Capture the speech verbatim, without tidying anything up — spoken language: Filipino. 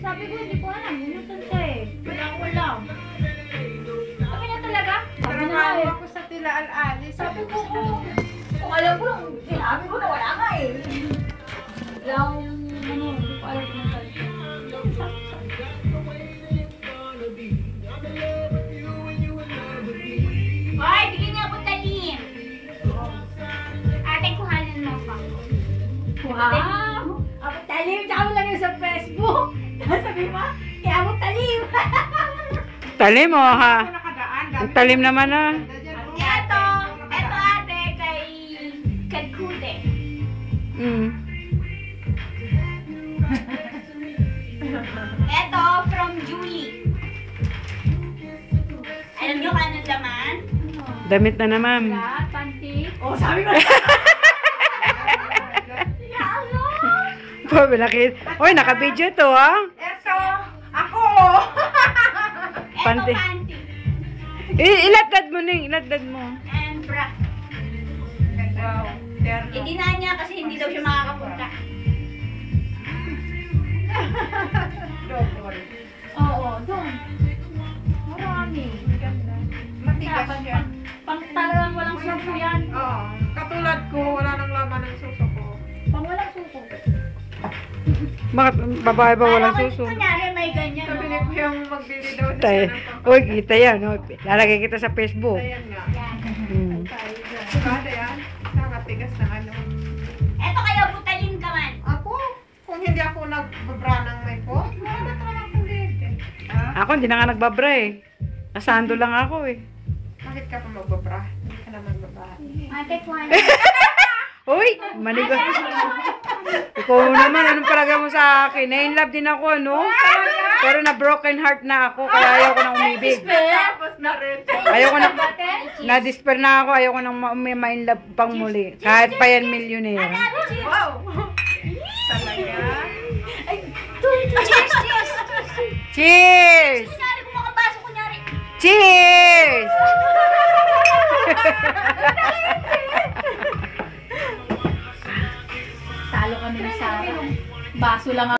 Sabi ko, hindi ko alam. Bumutan siya eh. Wala ko alam. Sabi na talaga? Sabi na Trabaho eh. ako sa Tila Al-Ali. Sabi ko, kung, kung alam ko lang, sinabi ko na wala nga eh. Wala akong, ano, hindi ko alam kung saan. Hoy, bigyan niya ako talim. Ate, kuhanan mo pa. Wow! Ako talim, tsaka mo lang yun sa Facebook. Sabi mo, kaya ako talim. Talim mo, ha? Ako nakadaan. Ang talim naman, ha? Eto, eto ate, kay Kadkude. Mm. Eto, from Julie. Alam nyo ka ng laman? Damit na naman. Lahat, panty. Oh, sabi ko. Po, bilakit. Oy, naka-video to, ha? Eto, ako. Eto, Panty. panty. I- ilatad mo, Ning. Ilatad mo. And bra. Wow. Terno. Hindi na niya kasi hindi daw siya makakapunta. Double. Oo, doon. Marami. Ganda. Matigas siya. Pang talagang walang suso yan. Oo. Katulad ko, wala nang laman ng suso ko. Pang walang suso. Bakit babae ba walang Alam ko, suso? kunyari may ganyan. Sabi no? ko yung magbili daw na Tayo. siya ng pampang. Uy, kita yan. Oh. Lalagay kita sa Facebook. Ayan nga. Yan. Hmm. Tayo dyan. Kada yan. Nakatigas na ano. Eto kaya butalin ka man. Ako, kung hindi ako nagbabra ng may po, wala na talaga akong lente. Ha? Ako, hindi na nga nagbabra eh. Nasando lang ako eh. Bakit ka pa magbabra? Hindi ka naman babae. Ate, kuhan. Uy, manigo. Ikaw naman, anong palaga mo sa akin? Na-in-love din ako, ano? Pero na-broken heart na ako, kaya ayaw ko nang umibig. Tapos na rin. Ayaw ko na, na-despair na ako, ayaw ko nang ma- may ma-in-love pang muli. Kahit pa yan millionaire. Wow! Talaga? Cheers, cheers. Cheers! Kunyari, kung makapasok, kunyari. Cheers! Talo kami sa baso lang